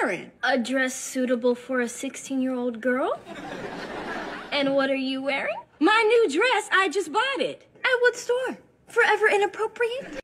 wearing? A dress suitable for a 16-year-old girl? And what are you wearing? My new dress. I just bought it. At what store? Forever Inappropriate?